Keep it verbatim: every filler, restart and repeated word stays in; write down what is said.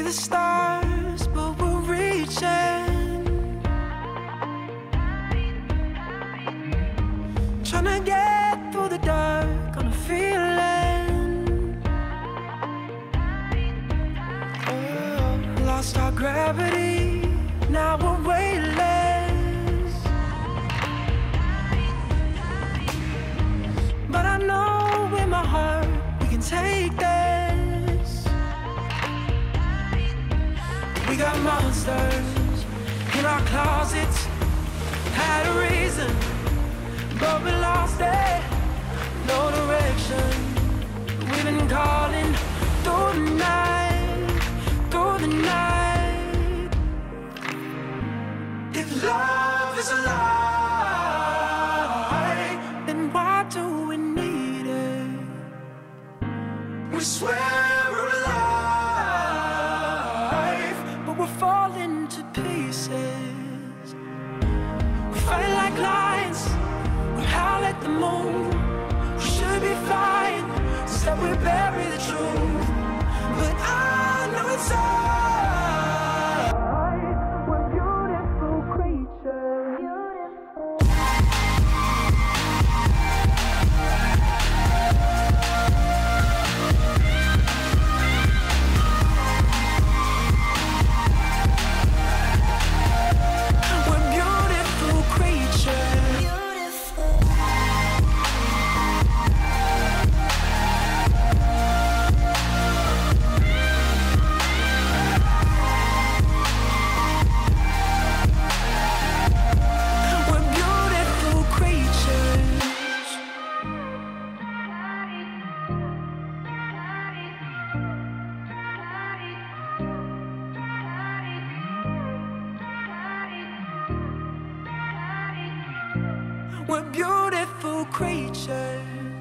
the stars, but we're reaching. Trying to get through the dark on a feeling. Oh, lost our gravity, now we're weightless. But I know in my heart we can take this. We got monsters in our closets, had a reason, but we lost it. No direction. We've been calling through the night, through the night. If love is a lie, then why do we need it? We swear we're alive, but we're falling to pieces. We fight like lions, we howl at the moon. We should be flying, instead we bury the truth. But I know it's alright. We're beautiful creatures. We're beautiful creatures. We're beautiful creatures. We're beautiful creatures.